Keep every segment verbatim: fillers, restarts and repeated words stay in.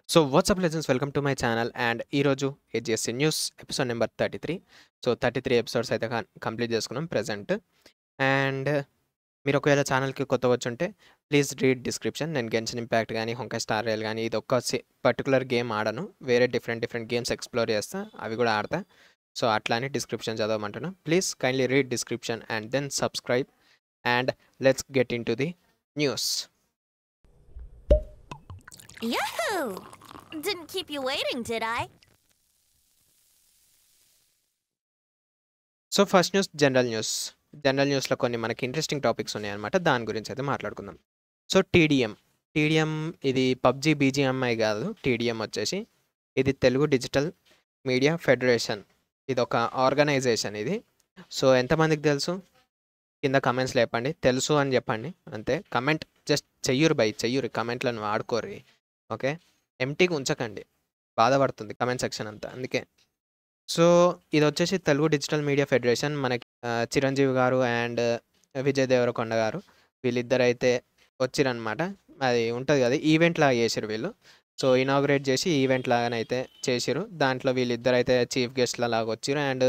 So WhatsApp legends welcome to my channel and ఈరోజు AGSC news episode number thirty three so thirty three episodes అయితే complete చేసుకున్నాం present. And మీరు ఒకవేళ ఛానల్కి కొత్త వచ్చుంటే ప్లీజ్ రీడ్ డిస్క్రిప్షన్. నేను గెన్షన్ ఇంపాక్ట్ కానీ హొంకై స్టార్ రైల్ కానీ ఇది ఒక్క పర్టికులర్ గేమ్ ఆడను, వేరే డిఫరెంట్ డిఫరెంట్ గేమ్స్ ఎక్స్ప్లోర్ చేస్తా, అవి కూడా ఆడతా. సో అట్లా అని డిస్క్రిప్షన్ చదవమంటున్నాను. Please kindly read description and then subscribe and let's get into the news. Yahoo! Didn't keep you waiting, did I? So first news general news. General న్యూస్లో కొన్ని మనకి ఇంట్రెస్టింగ్ టాపిక్స్ ఉన్నాయన్నమాట, దాని గురించి అయితే మాట్లాడుకుందాం. సో టీడీఎం టీడీఎం ఇది PUBG BGMI కాదు. టీడీఎం వచ్చేసి ఇది తెలుగు డిజిటల్ మీడియా ఫెడరేషన్. ఇది ఒక ఆర్గనైజేషన్ ఇది. సో ఎంతమందికి తెలుసు కింద కమెంట్స్ లేపండి, తెలుసు అని చెప్పండి అంతే. కమెంట్ జస్ట్ చెయ్యూరు బై చెయ్యూరు, కమెంట్లను వాడుకోరు. ఓకే, ఎంటీగా ఉంచకండి, బాధపడుతుంది కమెంట్ సెక్షన్ అంతా, అందుకే. సో ఇది వచ్చేసి తెలుగు డిజిటల్ మీడియా ఫెడరేషన్. మనకి చిరంజీవి గారు అండ్ విజయ్ దేవరకొండ గారు వీళ్ళిద్దరు అయితే వచ్చిరనమాట. అది ఉంటుంది కదా, ఈవెంట్ లాగా చేసిరు వీళ్ళు. సో ఇనాగ్రేట్ చేసి ఈవెంట్ లాగానైతే చేసిరు. దాంట్లో వీళ్ళిద్దరు అయితే చీఫ్ గెస్ట్ల లాగా వచ్చిరు. అండ్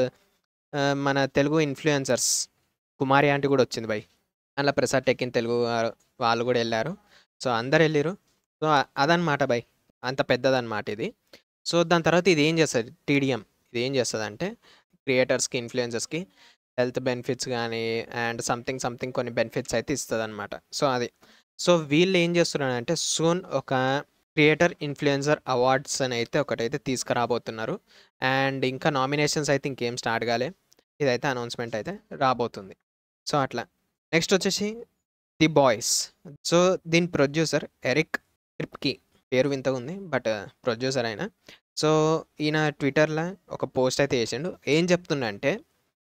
మన తెలుగు ఇన్ఫ్లుయెన్సర్స్ కుమారి ఆంటీ కూడా వచ్చింది బై. అందులో ప్రసాద్ టెక్కిన్ తెలుగు వాళ్ళు కూడా వెళ్ళారు. సో అందరు వెళ్ళారు. సో అదనమాట బై, అంత పెద్దదన్నమాట ఇది. సో దాని తర్వాత ఇది ఏం చేస్తుంది టీడీఎం, ఇది ఏం చేస్తుంది అంటే క్రియేటర్స్కి ఇన్ఫ్లుయెన్సర్స్కి హెల్త్ బెనిఫిట్స్ కానీ అండ్ సంథింగ్ సంథింగ్ కొన్ని బెనిఫిట్స్ అయితే ఇస్తుంది అనమాట. సో అది సో వీళ్ళు ఏం చేస్తున్నారంటే సూన్ ఒక క్రియేటర్ ఇన్ఫ్లుయెన్సర్ అవార్డ్స్ అని అయితే ఒకటైతే తీసుకురాబోతున్నారు. అండ్ ఇంకా నామినేషన్స్ అయితే ఇంకేం స్టార్ట్ కాలే, ఇదైతే అనౌన్స్మెంట్ అయితే రాబోతుంది. సో అట్లా నెక్స్ట్ వచ్చేసి ది బాయ్స్. సో దీని ప్రొడ్యూసర్ ఎరిక్ ట్రిప్కి, పేరు వింతగా ఉంది బట్ ప్రొడ్యూసర్ అయినా. సో ఈయన ట్విట్టర్లో ఒక పోస్ట్ అయితే వేసిండు. ఏం చెప్తుండంటే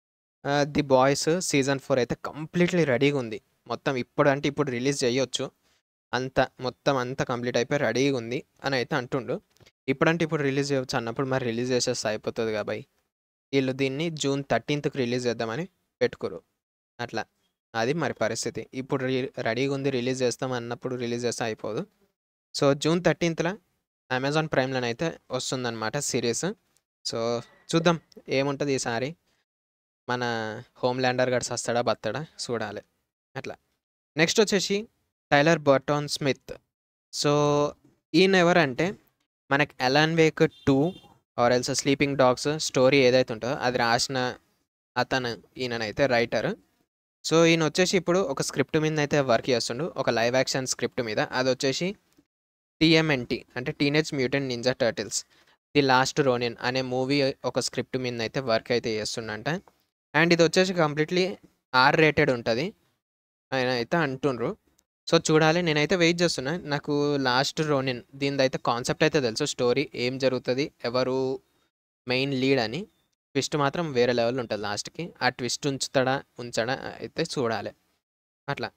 ది బాయ్స్ సీజన్ ఫోర్ అయితే కంప్లీట్లీ రెడీగా ఉంది, మొత్తం ఇప్పుడు అంటే ఇప్పుడు రిలీజ్ చేయొచ్చు, అంత మొత్తం అంతా కంప్లీట్ అయిపోయి రెడీగా ఉంది అని అయితే అంటుండు. ఇప్పుడంటే ఇప్పుడు రిలీజ్ చేయవచ్చు అన్నప్పుడు మరి రిలీజ్ చేసేస్తే అయిపోతుంది కాబట్టి వీళ్ళు దీన్ని జూన్ థర్టీన్త్కి రిలీజ్ చేద్దామని పెట్టుకోరు. అట్లా అది మరి పరిస్థితి. ఇప్పుడు రెడీగా ఉంది రిలీజ్ చేస్తాం అన్నప్పుడు రిలీజ్ చేస్తే అయిపోదు. సో జూన్ థర్టీన్త్లో అమెజాన్ ప్రైమ్లోనైతే వస్తుందన్నమాట సిరీస్. సో చూద్దాం ఏముంటుంది ఈసారి. మన హోమ్ ల్యాండర్ గడ్స్ వస్తాడా బస్తాడా చూడాలి. అట్లా నెక్స్ట్ వచ్చేసి టైలర్ బర్టన్ స్మిత్. సో ఈయన ఎవరంటే మనకి Alan Wake two or else sleeping dogs story ఏదైతే ఉంటుందో అది రాసిన అతను ఈయననైతే రైటర్. సో ఈయన వచ్చేసి ఇప్పుడు ఒక స్క్రిప్ట్ మీద అయితే వర్క్ చేస్తుండు, ఒక లైవ్ యాక్షన్ స్క్రిప్ట్ మీద. అది వచ్చేసి టీఎంఎన్టీ అంటే teenage mutant ninja turtles the last ronin అనే మూవీ ఒక స్క్రిప్ట్ మీద అయితే వర్క్ అయితే చేస్తుండంట. అండ్ ఇది వచ్చేసి కంప్లీట్లీ ఆర్ రేటెడ్ ఉంటుంది ఆయన అయితే అంటుండ్రు. సో చూడాలి, నేనైతే వెయిట్ చేస్తున్నా. నాకు లాస్ట్ రోనిన్ దీనిది అయితే కాన్సెప్ట్ అయితే తెలుసు, స్టోరీ ఏం జరుగుతుంది, ఎవరు మెయిన్ లీడ్ అని. ట్విస్ట్ మాత్రం వేరే లెవెల్ ఉంటుంది లాస్ట్కి. ఆ ట్విస్ట్ ఉంచుతాడా ఉంచడా అయితే చూడాలి అట్లా.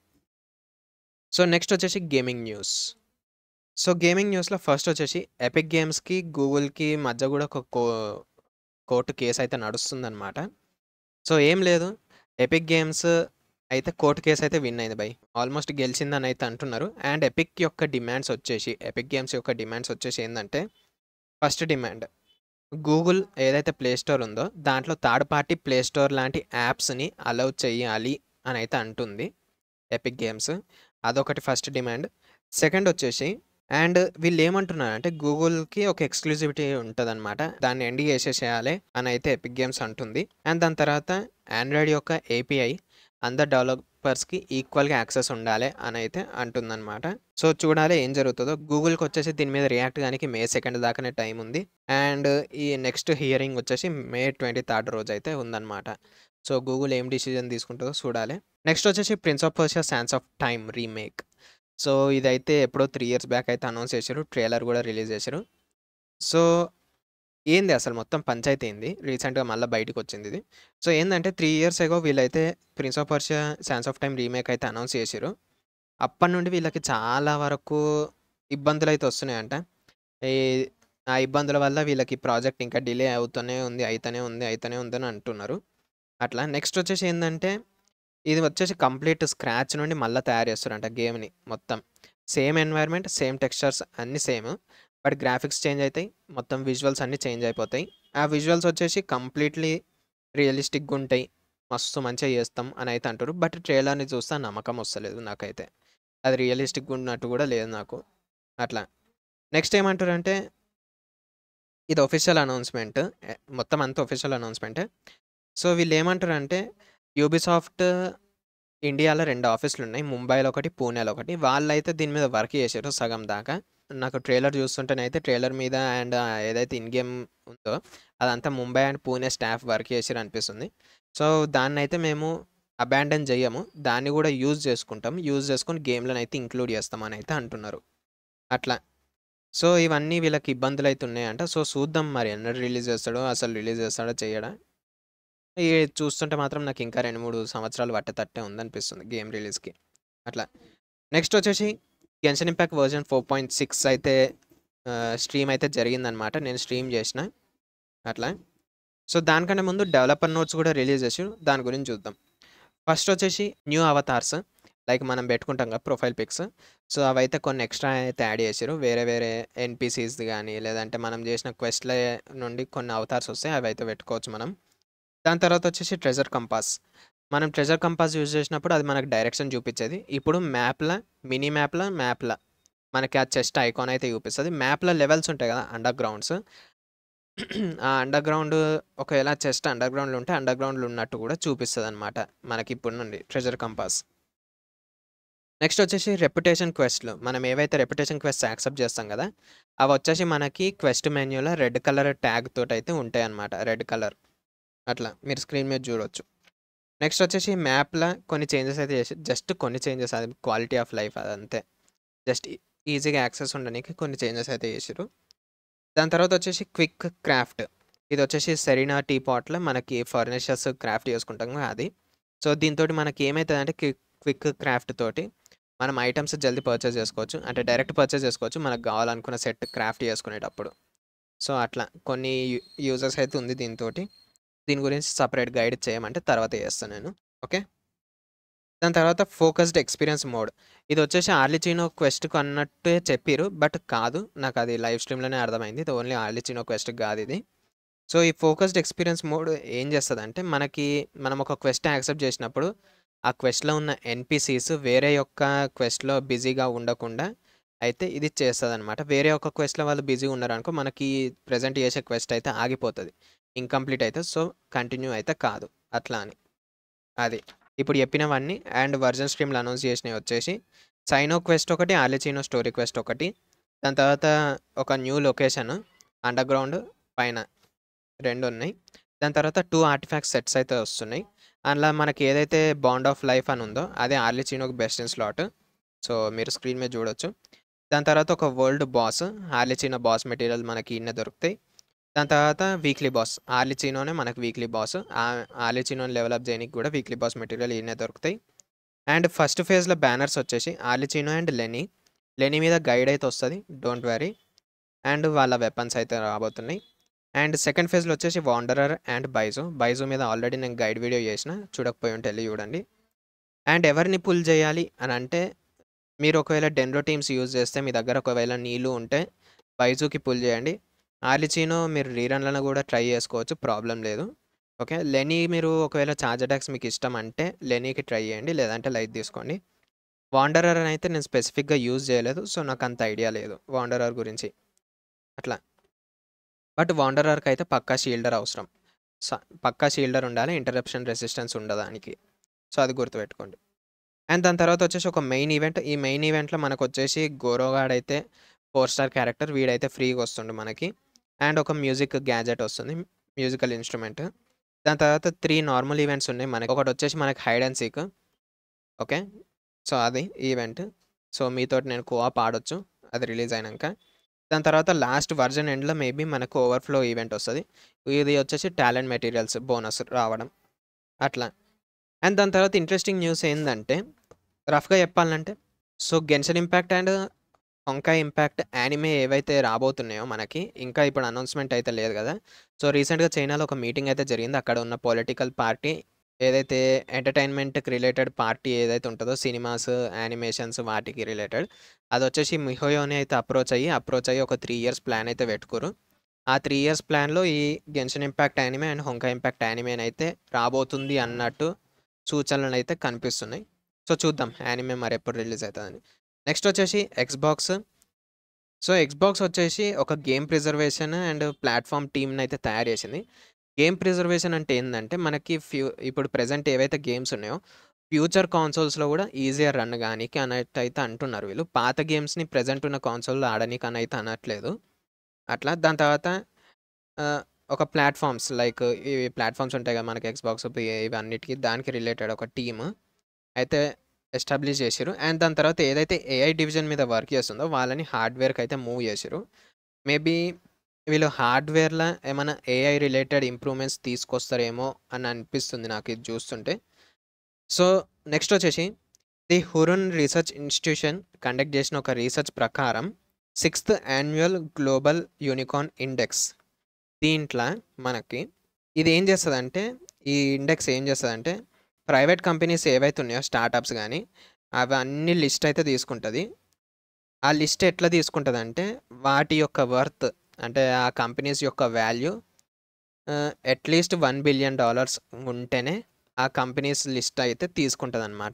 సో నెక్స్ట్ వచ్చేసి గేమింగ్ న్యూస్. సో గేమింగ్ న్యూస్లో ఫస్ట్ వచ్చేసి ఎపిక్ గేమ్స్కి గూగుల్కి మధ్య కూడా ఒక కో కోర్టు కేసు అయితే నడుస్తుందన్నమాట. సో ఏం లేదు, ఎపిక్ గేమ్స్ అయితే కోర్టు కేసు అయితే విన్ అయింది బై, ఆల్మోస్ట్ గెలిచిందని అయితే అంటున్నారు. అండ్ ఎపిక్ యొక్క డిమాండ్స్ వచ్చేసి ఎపిక్ గేమ్స్ యొక్క డిమాండ్స్ వచ్చేసి ఏంటంటే ఫస్ట్ డిమాండ్ గూగుల్ ఏదైతే ప్లే స్టోర్ ఉందో దాంట్లో థర్డ్ పార్టీ ప్లే స్టోర్ లాంటి యాప్స్ని అలౌ చేయాలి అని అయితే అంటుంది ఎపిక్ గేమ్స్. అదొకటి ఫస్ట్ డిమాండ్. సెకండ్ వచ్చేసి అండ్ వీళ్ళు ఏమంటున్నారు అంటే గూగుల్కి ఒక ఎక్స్క్లూజివిటీ ఉంటుంది అనమాట, దాన్ని ఎండ్ చేసేసేయాలి అని అయితే ఎపిక్ గేమ్స్ అంటుంది. అండ్ దాని తర్వాత ఆండ్రాయిడ్ యొక్క ఏపీఐ అందరు డెవలపర్స్కి ఈక్వల్గా యాక్సెస్ ఉండాలి అని అయితే అంటుందన్నమాట. సో చూడాలి ఏం జరుగుతుందో. గూగుల్కి వచ్చేసి దీని మీద రియాక్ట్ కానీ మే సెకండ్ దాకానే టైం ఉంది. అండ్ ఈ నెక్స్ట్ హియరింగ్ వచ్చేసి మే ట్వంటీ థర్డ్ రోజు అయితే ఉందన్నమాట. సో గూగుల్ ఏం డిసిజన్ తీసుకుంటుందో చూడాలి. నెక్స్ట్ వచ్చేసి prince of Persia sands of time remake. So ఇదైతే ఎప్పుడో త్రీ ఇయర్స్ బ్యాక్ అయితే అనౌన్స్ చేశారు, ట్రైలర్ కూడా రిలీజ్ చేశారు. సో ఏంది అసలు మొత్తం పంచాయతీ ఏంది, రీసెంట్గా మళ్ళీ బయటకు వచ్చింది ఇది. సో ఏంటంటే త్రీ ఇయర్స్ ఎగో వీళ్ళైతే prince of Persia sands of time remake అయితే అనౌన్స్ చేశారు. అప్పటి నుండి వీళ్ళకి చాలా వరకు ఇబ్బందులు అయితే వస్తున్నాయంట. ఈ ఆ ఇబ్బందుల వల్ల వీళ్ళకి ప్రాజెక్ట్ ఇంకా డిలే అవుతూనే ఉంది అవుతూనే ఉంది అవుతూనే ఉందని అంటున్నారు అట్లా. నెక్స్ట్ వచ్చేసి ఏంటంటే ఇది వచ్చేసి కంప్లీట్ స్క్రాచ్ నుండి మళ్ళీ తయారు చేస్తారంట గేమ్ని మొత్తం. సేమ్ ఎన్వైర్న్మెంట్, సేమ్ టెక్స్చర్స్ అన్నీ సేమ్. బట్ గ్రాఫిక్స్ చేంజ్ అయితాయి. మొత్తం విజువల్స్ అన్నీ చేంజ్ అయిపోతాయి. ఆ విజువల్స్ వచ్చేసి కంప్లీట్‌లీ రియలిస్టిక్‌గా ఉంటాయి. మస్తు మంచిగా చేస్తాం అని అయితే అంటారు. బట్ ట్రైలర్‌ని చూస్తే నమ్మకం వస్తలేదు నాకైతే. అది రియలిస్టిక్‌గా ఉన్నట్టు కూడా లేదు నాకు. అట్లా. నెక్స్ట్ ఏమంటారంటే ఇది ఆఫీషియల్ అనౌన్స్‌మెంట్. ఎ మొత్తం అంతా ఆఫీషియల్ అనౌన్స్‌మెంటే. సో వీళ్ళు ఏమంటారంటే యూబీసాఫ్ట్ ఇండియాలో రెండు ఆఫీసులున్నాయి. ముంబైలో ఒకటి, పూణేలో ఒకటి. వాళ్ళైతే దీని మీద వర్క్ చేశారు సగం దాకా. నాకు ట్రైలర్ చూస్తుంటేనైతే ట్రైలర్ మీద అండ్ ఏదైతే ఇన్ గేమ్ ఉందో అదంతా Mumbai and Pune staff work చేసిర్రు అనిపిస్తుంది. సో దాన్నైతే మేము అబాండన్ జేయము. దాన్ని కూడా యూజ్ చేసుకుంటాం. యూజ్ చేసుకొని గేమ్‌లోనైతే ఇంక్లూడ్ చేస్తామని అయితే అంటున్నారు. అట్లా. సో ఇవన్నీ వీళ్ళకి ఇబ్బందులైతే ఉన్నాయంట. సో చూద్దాం మరి ఎన్నడు రిలీజ్ చేస్తాడో, అసలు రిలీజ్ చేస్తాడా చెయ్యడా? ఇగ చూస్తుంటే మాత్రం నాకు ఇంకా రెండు, మూడు సంవత్సరాలు పట్టేటట్టే ఉందనిపిస్తుంది గేమ్ రిలీజ్‌కి. అట్లా. నెక్స్ట్ వచ్చేసి 'Genshin impact' version four point six అయితే ఆహ్, స్ట్రీమ్ అయితే జరిగిందనమాట. నేను స్ట్రీమ్ చేసిన. అట్లా. సో దానికంటే ముందు డెవలపర్ నోట్స్ కూడా రిలీజ్ చేసిర్రు. దాని గురించి చూద్దాం. ఫస్ట్ వచ్చేసి న్యూ అవతార్స్ లైక్ మనం పెట్టుకుంటాం కదా ప్రొఫైల్ పిక్స్. సో అవైతే కొన్ని ఎక్స్ట్రా అయితే యాడ్ చేసిర్రు. వేరే వేరే ఎన్‌పీసీస్‌ది గానీ, లేదంటే మనం చేసిన క్వెస్ట్‌ల నుండి కొన్ని అవతార్స్ వస్తాయి. అవైతే పెట్టుకోవచ్చు మనం. దాని తర్వాత వచ్చేసి ట్రెజర్ కంపాస్. మనం ట్రెజర్ కంపాస్ యూజ్ చేసినప్పుడు అది మనకు డైరెక్షన్ చూపించేది. ఇప్పుడు మ్యాప్‌ల మినీ మ్యాప్‌ల, మ్యాప్‌ల మనకి ఆ చెస్ట్ ఐకాన్ అయితే చూపిస్తది. మ్యాప్‌ల లెవెల్స్ ఉంటాయి కదా! Under grounds. ఆ అండర్ గ్రౌండ్ ఒకవేళ చెస్ట్ అండర్ గ్రౌండ్‌లో ఉంటే అండర్ గ్రౌండ్‌లో ఉన్నట్టు కూడా చూపిస్తదనమాట. మనకి ఇప్పటి నుండి ట్రెజర్ కంపాస్. నెక్స్ట్ వచ్చేసి రెప్యుటేషన్ క్వెస్ట్‌లు. మనం ఏవైతే రెప్యుటేషన్ క్వెస్ట్స్ యాక్సెప్ట్ చేస్తాం కదా! అవొచ్చేసి మనకి క్వెస్ట్ మెన్యూలో రెడ్ కలర్ ట్యాగ్ తోటైతే ఉంటాయన్నమాట. Red colour. అట్లా మీరు స్క్రీన్ మీద చూడొచ్చు. నెక్స్ట్ వచ్చేసి మ్యాప్‌ల కొన్ని చేంజెస్ అయితే చేసి జస్ట్ కొన్ని చేంజెస్ అది క్వాలిటీ ఆఫ్ లైఫ్ అదంతే. జస్ట్ ఈజీగా యాక్సెస్ ఉండనీకి కొన్ని చేంజెస్ అయితే చేసిర్రు. దాని తర్వాత వచ్చేసి క్విక్ క్రాఫ్ట్. ఇదొచ్చేసి సెరీనా టీ పాట్‌లో మనకి ఫర్నిచర్స్ క్రాఫ్ట్ చేసుకుంటాం కదా అది. సో దీనితోటి మనకి ఏమైతదంటే క్విక్ క్విక్ క్రాఫ్ట్ తోటి మనం ఐటెమ్స్ జల్దీ పర్చేస్ చేసుకోవచ్చు. అంటే డైరెక్ట్ పర్చేస్ చేసుకోవచ్చు. మనకు కావాలనుకున్న సెట్ క్రాఫ్ట్ చేసుకునేటప్పుడు. సో అట్లా కొన్ని యూ యూజెస్ అయితే ఉంది దీనితోటి. దీని గురించి సెపరేట్ గైడ్ చేయమంటే తర్వాత చేస్తాను నేను. ఓకే. దాని తర్వాత ఫోకస్డ్ ఎక్స్‌పీరియన్స్ మోడ్. ఇదొచ్చేసి ఆర్లిచినో క్వెస్ట్‌కి అన్నట్టే చెప్పిర్రు. బట్ కాదు. నాకది లైవ్ స్ట్రీమ్‌లోనే అర్థమైంది. ఇది ఓన్లీ ఆర్లిచినో క్వెస్ట్‌కి కాదిది. సో ఈ ఫోకస్డ్ ఎక్స్‌పీరియన్స్ మోడ్ ఏం చేస్తదంటే మనకి మనం ఒక క్వెస్ట్ యాక్సెప్ట్ చేసినప్పుడు ఆ క్వెస్ట్‌లో ఉన్న ఎన్‌పీసీస్ వేరే యొక్క క్వెస్ట్‌లో బిజీగా ఉండకుండా అయితే ఇది చేస్తదనమాట. వేరే ఒక క్వెస్ట్‌లో వాళ్ళు బిజీగా ఉన్నారనుకో మనకి ప్రెజెంట్ చేసే క్వెస్ట్ అయితే ఆగిపోతది. ఇన్‌కంప్లీట్ అయితది. సో కంటిన్యూ అయితే కాదు. అట్లా అని. అది. ఇప్పుడు చెప్పినవన్నీ అండ్ వర్జన్ స్ట్రీమ్‌లో అనౌన్స్ చేసినవి వచ్చేసి సైనో క్వెస్ట్ ఒకటి, ఆర్లిచినో స్టోరీ క్వెస్ట్ ఒకటి. దాని తర్వాత ఒక న్యూ లొకేషన్ అండర్ గ్రౌండ్ పైన రెండు ఉన్నాయి. దాని తర్వాత రెండు ఆర్టిఫాక్ట్ సెట్స్ అయితే వస్తున్నాయి. అందులో మనకి ఏదైతే బాండ్ ఆఫ్ లైఫ్ అని ఉందో అదే ఆర్లిచినోకి బెస్ట్ ఇన్ స్లాట్. సో మీరు స్క్రీన్ మీద చూడొచ్చు. దాని తర్వాత ఒక world boss Arlecchino boss material మనకి ఈడనే దొరుకుతాయి. దాని తర్వాత వీక్లీ బాస్. ఆర్లిచినోనే మనకు వీక్లీ బాస్. ఆహ్, ఆర్లిచినోని లెవెల్ అప్ చేయనీకి కూడా వీక్లీ బాస్ మెటీరియల్ ఈడనే దొరుకుతాయి. అండ్ ఫస్ట్ ఫేజ్‌లో బ్యానర్స్ వచ్చేసి ఆర్లిచినో అండ్ లెనీ. లెనీ మీద గైడ్ అయితే వస్తది. Don't worry. అండ్ వాళ్ళ వెపన్స్ అయితే రాబోతున్నాయి. అండ్ సెకండ్ ఫేజ్‌లో వచ్చేసి వాండరర్ అండ్ బైజు. బైజు మీద ఆల్రెడీ నేను గైడ్ వీడియో చేసిన. చూడకపోయి ఉంటే ఎళ్లి చూడండి. అండ్ ఎవరిని పుల్ చేయాలి అని అంటే మీరు ఒకవేళ డెన్‌రో టీమ్స్ యూజ్ చేస్తే మీ దగ్గర ఒకవేళ నీలు ఉంటే బైజుకి పుల్ చేయండి. ఆర్లిచినో మీరు రీరన్‌లను కూడా ట్రై చేసుకోవచ్చు. ప్రాబ్లమ్ లేదు. ఓకే. లెనీ మీరు ఒకవేళ చార్జ్ అటాక్స్ మీకు ఇష్టం అంటే లెనీకి ట్రై చేయండి. లేదంటే లైట్ తీసుకోండి. వాండరర్ అని అయితే నేను స్పెసిఫిక్‌గా యూజ్ చేయలేదు. సో నాకు అంత ఐడియా లేదు వాండరర్ గురించి. అట్లా. బట్ వాండరర్‌కి అయితే పక్కా షీల్డర్ అవసరం. స పక్కా షీల్డర్ ఉండాలి. Interruption resistance ఉండదానికి. సో అది గుర్తుపెట్టుకోండి. అండ్ దాని తర్వాత వచ్చేసి ఒక మెయిన్ ఈవెంట్. ఈ మెయిన్ ఈవెంట్‌లో మనకొచ్చేసి గోరోగాడైతే ఫోర్ స్టార్ క్యారెక్టర్ వీడైతే ఫ్రీగా వస్తుండు మనకి. అండ్ ఒక మ్యూజిక్ గ్యాడ్జెట్ వస్తుంది. Musical instrument. దాని తర్వాత మూడు నార్మల్ ఈవెంట్స్ ఉన్నాయి మనకి. ఒకటొచ్చేసి మనకి hide and seek. Okay. So అది ఈవెంట్. సో మీతోటి నేను కోఆప్ ఆడొచ్చు. అది రిలీజ్ అయినంక. దాని తర్వాత లాస్ట్ వర్జన్ ఎండ్‌లో మేబీ మనకు ఓవర్‌ఫ్లో ఈవెంట్ వస్తది. ఇది వచ్చేసి టాలెంట్ మెటీరియల్స్ బోనస్ రావడం. అట్లా. అండ్ దాని తర్వాత ఇంట్రెస్టింగ్ న్యూస్ ఏందంటే రఫ్‌గా చెప్పాలంటే so 'Genshin impact' and 'Honkai impact' anime ఏవైతే రాబోతున్నాయో మనకి ఇంకా ఇప్పుడు అనౌన్స్‌మెంట్ అయితే లేదు కదా! సో రీసెంట్‌గా చైనాలో ఒక మీటింగ్ అయితే జరిగింది. అక్కడ ఉన్న పొలిటికల్ పార్టీ ఏదైతే ఎంటర్‌టైన్‌మెంట్‌కి రిలేటెడ్ పార్టీ ఏదైతే ఉంటదో సినిమాస్, యానిమేషన్స్ వాటికి రిలేటెడ్. అదొచ్చేసి మిహోయోని అయితే అప్రోచ్ అయ్యి, అప్రోచ్ అయ్యి ఒక మూడు ఇయర్స్ ప్లాన్ అయితే పెట్టుకుర్రు. ఆ మూడు ఇయర్స్ ప్లాన్‌లో ఈ 'Genshin impact' anime and 'Honkai impact' యానిమేనైతే రాబోతుంది అన్నట్టు సూచనలనైతే కనిపిస్తున్నాయి. సో, చూద్దాం యానిమే మరెప్పుడు రిలీజ్ అయితదని. నెక్స్ట్ వచ్చేసి ఎక్స్‌బాక్స్. సో, ఎక్స్‌బాక్స్ వచ్చేసి ఒక గేమ్ ప్రిజర్వేషన్ అండ్ ప్లాట్‌ఫార్మ్ టీమ్‌నైతే తయారు చేసింది. గేమ్ ప్రిజర్వేషన్ అంటే ఏందంటే, మనకి ఫ్యూ ఇప్పుడు ప్రెజెంట్ ఏవైతే గేమ్స్ ఉన్నాయో, ఫ్యూచర్ కాన్సోల్స్‌లో గూడా ఈజియర్ రన్ గానీకి అన్నట్టయితే అంటున్నారు వీళ్ళు. పాత గేమ్స్‌ని ప్రెజెంట్ ఉన్న కాన్సోల్‌లో ఆడనీకనైతే అనట్లేదు. అట్లా దాని తర్వాత ఆహ్, ఒక ప్లాట్‌ఫార్మ్స్ లైక్ ఇవి ప్లాట్‌ఫార్మ్స్ ఉంటాయి గదా! మనకి ఎక్స్‌బాక్స్, పి ఇవన్నిటికి దానికి రిలేటెడ్ ఒక టీమ్ అయితే ఎస్టాబ్లిష్ చేసిర్రు. అండ్ దాని తర్వాత ఏదైతే ఏఐ డివిజన్ మీద వర్క్ చేస్తుందో వాళ్ళని హార్డ్‌వేర్‌కైతే మూవ్ చేసిర్రు. మేబీ వీళ్ళు హార్డ్‌వేర్‌ల ఏమన్నా ఏఐ రిలేటెడ్ ఇంప్రూవ్‌మెంట్స్ తీసుకొస్తారేమో అని అనిపిస్తుంది నాకు ఇది చూస్తుంటే. సో, నెక్స్ట్ వచ్చేసి the Hurun research institution conduct చేసిన ఒక రీసెర్చ్ ప్రకారం sixth annual global unicorn index దీంట్ల మనకి ఇది ఏం చేస్తదంటే, ఈ ఇండెక్స్ ఏం చేస్తదంటే, ప్రైవేట్ కంపెనీస్ ఏవైతే ఉన్నాయో స్టార్టప్స్ గానీ, అవన్నీ లిస్ట్ అయితే తీసుకుంటది. ఆ లిస్ట్ ఎట్లా తీసుకుంటదంటే, వాటి యొక్క వర్త్ అంటే ఆ కంపెనీస్ యొక్క వాల్యూ ఆహ్, అట్‌లీస్ట్ ఒక బిలియన్ డాలర్స్ ఉంటేనే ఆ కంపెనీస్ లిస్ట్ అయితే తీసుకుంటదనమాట.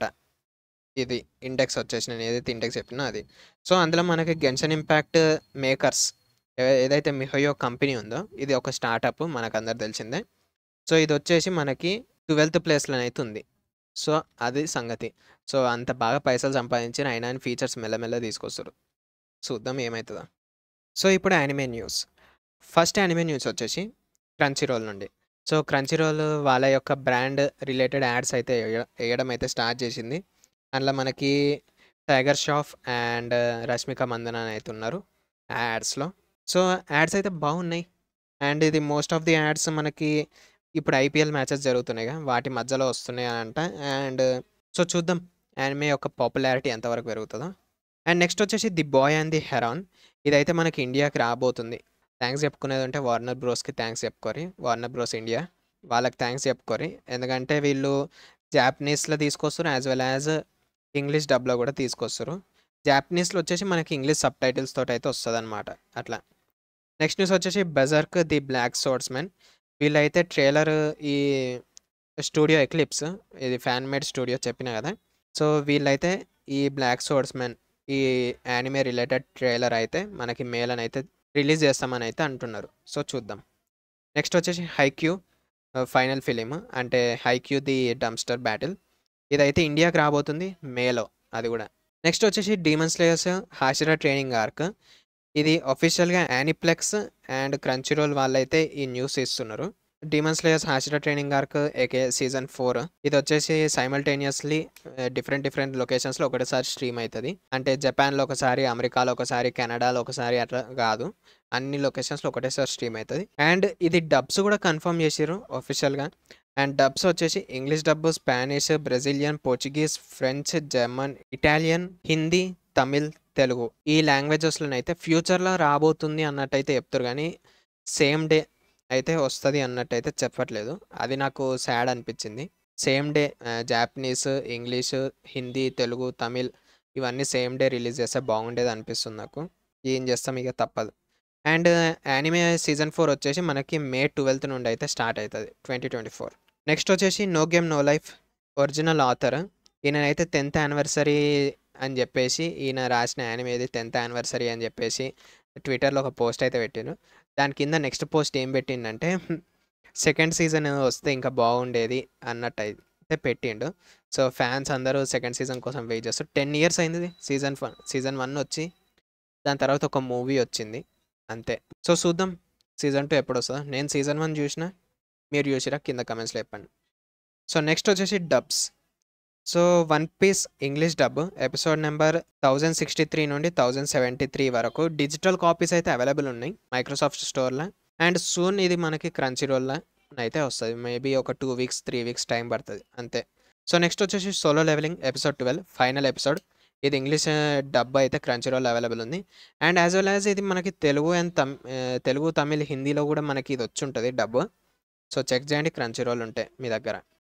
ఇది ఇండెక్స్ వచ్చేసి నేను ఏదైతే ఇండెక్స్ చెప్పినో అది. సో, అందులో మనకి 'గెన్షిన్ ఇంపాక్ట్' మేకర్స్ ఏ ఏదైతే మిహోయో కంపెనీ ఉందో, ఇది ఒక స్టార్టప్ మనకందరికి తెలిసిందే. సో, ఇదొచ్చేసి మనకి ట్వెల్త్ ప్లేస్‌లోనైతే ఉంది. సో, అది సంగతి. సో, అంత బాగా పైసలు సంపాదించిర్రు అయినా గాని ఫీచర్స్ మెల్లమెల్లగా తీసుకొస్తుర్రు. చూద్దాం ఏమైతదో. సో, ఇప్పుడు anime news. First anime news వచ్చేసి క్రంచీరోల్ నుండి. సో, క్రంచీరోల్ వాళ్ళ యొక్క బ్రాండ్ రిలేటెడ్ యాడ్స్ అయితే ఎయ ఎయడం అయితే స్టార్ట్ చేసింది. అందులో మనకి 'టైగర్ ష్రాఫ్' అండ్ 'రష్మిక మందన' అని అయితే ఉన్నారు ఆ యాడ్స్‌లో. సో, యాడ్స్ అయితే బాగున్నాయి. అండ్ ఇది మోస్ట్ ఆఫ్ ది యాడ్స్ మనకి ఇప్పుడు ఐపీఎల్ మ్యాచెస్ జరుగుతున్నాయిగా వాటి మధ్యలో వస్తున్నాయంట. అండ్ సో, చూద్దాం యానిమే యొక్క పాపులారిటీ ఎంతవరకు పెరుగుతదో. అండ్ నెక్స్ట్ వచ్చేసి 'the boy and the heron' ఇదైతే మనకి ఇండియాకి రాబోతుంది. థాంక్స్ చెప్పుకునేదుంటే 'వార్నర్ బ్రోస్‌కి' థాంక్స్ చెప్పుకోరి. 'వార్నర్ బ్రోస్ ఇండియా' వాళ్ళకి థాంక్స్ చెప్పుకోరి. ఎందుకంటే వీళ్ళు జాపనీస్‌లో తీసుకొస్తుర్రు యాస్ వెల్ యాస్ ఇంగ్లీష్ డబ్‌లో కూడా తీసుకొస్తుర్రు. జాపనీస్‌లో వచ్చేసి మనకి ఇంగ్లీష్ సబ్‌టైటిల్స్ తోటైతే వస్తదనమాట అట్లా. నెక్స్ట్ న్యూస్ వచ్చేసి 'బెర్సర్క్: ది బ్లాక్ స్వర్డ్స్‌మెన్' వీళ్ళైతే ట్రైలర్ ఈ స్టూడియో 'ఎక్లిప్స్' ఇది ఫ్యాన్ మేడ్ స్టూడియో చెప్పినా కదా! సో, వీళ్ళైతే ఈ 'బ్లాక్ స్వర్డ్స్‌మెన్' ఈ యానిమే రిలేటెడ్ ట్రైలర్ అయితే మనకి మేలనైతే రిలీజ్ చేస్తామనైతే అంటున్నారు. సో, చూద్దాం. నెక్స్ట్ వచ్చేసి 'హైక్యూ' ఆహ్, ఫైనల్ ఫిల్మ్ అంటే 'హైక్యూ: ది డంప్‌స్టర్ బ్యాటిల్' ఇదైతే ఇండియాకి రాబోతుంది మేలో అది కూడా. నెక్స్ట్ వచ్చేసి 'demon slayers: Hashira training arc' ఇది అఫీషియల్‌గా యానిప్లెక్స్ అండ్ క్రంచీరోల్ వాళ్ళైతే ఈ న్యూస్ ఇస్తున్నారు. 'Demon slayers: Hashira training arc' AKA season నాలుగు ఇదొచ్చేసి సైమల్టేనియస్‌లీ ఆహ్, డిఫరెంట్ డిఫరెంట్ లొకేషన్స్‌లో ఒకటేసారి స్ట్రీమ్ అయితది. అంటే జపాన్‌లో ఒకసారి, అమెరికాలో ఒకసారి, కెనడాలో ఒకసారి అట్లా గాదు. అన్ని లొకేషన్స్‌లో ఒకటేసారి స్ట్రీమ్ అయితది. అండ్ ఇది డబ్స్ కూడా కన్ఫర్మ్ చేసిర్రు అఫీషియల్‌గా. అండ్ డబ్స్ వచ్చేసి English dub, Spanish, Brazilian, Portuguese, French, German, Italian, Hindi, Tamil, Telugu ఈ లాంగ్వేజెస్‌లోనైతే ఫ్యూచర్‌లో రాబోతుంది అన్నట్టయితే చెప్తుర్రు గానీ, సేమ్ డే అయితే వస్తది అన్నట్టయితే చెప్పట్లేదు. అది నాకు సాడ్ అనిపిచ్చింది. Same day ah, Japanese, English, Hindi, Telugu, Tamil ఇవన్నీ సేమ్ డే రిలీజ్ చేస్తే బాగుండేది అనిపిస్తుంది నాకు. ఏం చేస్తాం ఇగ తప్పదు. అండ్ యానిమే సీజన్ నాలుగు వచ్చేసి మనకి మే ట్వెల్త్ నుండి అయితే స్టార్ట్ అయితది. రెండు వేల ఇరవై నాలుగు. నెక్స్ట్ వచ్చేసి 'no game no life' original author ఈయననైతే టెన్త్ యానివర్సరీ అని చెప్పేసి ఈయన రాసిన యానిమేది టెన్త్ యానివర్సరీ అని చెప్పేసి ట్విట్టర్‌లో ఒక పోస్ట్ అయితే పెట్టిండు. దాని కింద నెక్స్ట్ పోస్ట్ ఏం పెట్టిండంటే సెకండ్ సీజన్ వస్తే ఇంకా బాగుండేది అన్నట్టయితే పెట్టిండు. సో, ఫ్యాన్స్ అందరూ సెకండ్ సీజన్ కోసం వెయిట్ చేస్తారు. పది ఇయర్స్ అయింది సీజన్ ఫ సీజన్ వన్ వచ్చి. దాని తర్వాత ఒక మూవీ వచ్చింది. అంతే. సో, చూద్దాం సీజన్ టూ ఎప్పుడొస్తదో. నేను సీజన్ వన్ చూషినా. మీరు చూసిర్రా? కింద కామెంట్స్‌లో చెప్పండి. సో, నెక్స్ట్ వచ్చేసి dubs. So, 'one piece' English dub episode number వెయ్యి అరవై మూడు నుండి వెయ్యి డెబ్బై మూడు వరకు డిజిటల్ కాపీస్ అయితే అవైలబుల్ ఉన్నాయి మైక్రోసాఫ్ట్ స్టోర్‌ల. అండ్ సూన్ ఇది మనకి క్రంచీరోల్‌ల అయితే వస్తది. మేబీ ఒక రెండు వీక్స్, మూడు వీక్స్ టైం పడతది అంతే. సో, నెక్స్ట్ వచ్చేసి 'సోలో లెవెలింగ్' ఎపిసోడ్ పన్నెండు ఫైనల్ ఎపిసోడ్. ఇది ఇంగ్లీష్ డబ్ అయితే క్రంచీరోల్ అవైలబుల్ ఉంది. అండ్ యాస్ వెల్ యాస్ ఇది మనకి తెలుగు అండ్ తమ్ ఆహ్, తెలుగు, తమిళ్, హిందీలో కూడా మనకి ఇది వచ్చుంటది డబ్. సో, చెక్ చేయండి క్రంచీరోల్ ఉంటే మీ దగ్గర.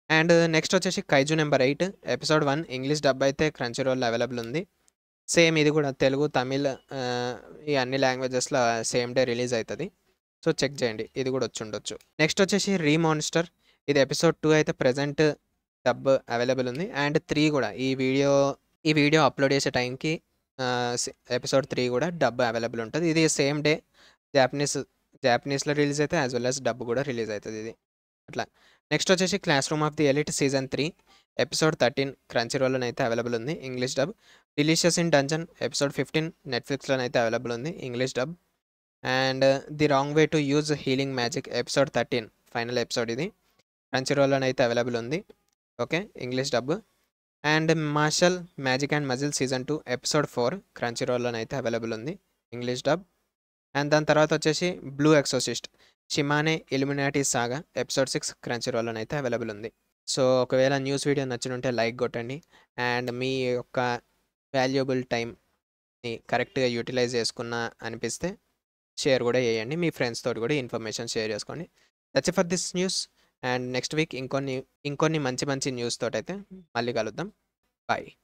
అండ్ నెక్స్ట్ వచ్చేసి Kaiju number eight episode one English dub అయితే క్రంచీ రోల్లో అవైలబుల్ ఉంది. సేమ్ ఇది కూడా తెలుగు, తమిళ్ ఈ అన్ని లాంగ్వేజెస్లో సేమ్ డే రిలీజ్ అవుతుంది. సో చెక్ చేయండి, ఇది కూడా వచ్చి ఉండొచ్చు. నెక్స్ట్ వచ్చేసి రీమాన్స్టర్, ఇది ఎపిసోడ్ టూ అయితే ప్రజెంట్ డబ్ అవైలబుల్ ఉంది. అండ్ త్రీ కూడా ఈ వీడియో ఈ వీడియో అప్లోడ్ చేసే టైంకి ఎపిసోడ్ త్రీ కూడా డబ్ అవైలబుల్ ఉంటుంది. ఇది సేమ్ డే జాపనీస్ జాపనీస్లో రిలీజ్ అయితే యాజ్ వెల్ యాజ్ డబ్ కూడా రిలీజ్ అవుతుంది ఇది అట్లా. నెక్స్ట్ వచ్చేసి classroom of the elite season three episode thirteen క్రంచీ రోల్లోనైతే అవైలబుల్ ఉంది English dub. Delicious in dungeon episode fifteen నెట్ఫ్లిక్స్లోనైతే అవైలబుల్ ఉంది English dub. And the wrong way to use healing magic episode thirteen final episode ఇది క్రంచీ రోల్లోనైతే available ఉంది. Okay, English dub. And marshal magic and muscle season two episode four క్రంచీ రోల్లోనైతే available ఉంది English dub. And దాని తర్వాత వచ్చేసి blue exorcist Shimane Illuminati saga episode six క్రంచీ రోల్లోనైతే అవైలబుల్ ఉంది. సో ఒకవేళ న్యూస్ వీడియో నచ్చినుంటే లైక్ కొట్టండి. అండ్ మీ యొక్క వాల్యుబుల్ టైంని కరెక్ట్గా యూటిలైజ్ చేసుకున్న అనిపిస్తే షేర్ కూడా చేయండి, మీ ఫ్రెండ్స్ తోటి కూడా ఇన్ఫర్మేషన్ షేర్ చేసుకోండి. That's for this news. And next week ఇంకొన్ని ఇంకొన్ని మంచి మంచి న్యూస్ తోటి అయితే మళ్ళీ కలుద్దాం. బాయ్.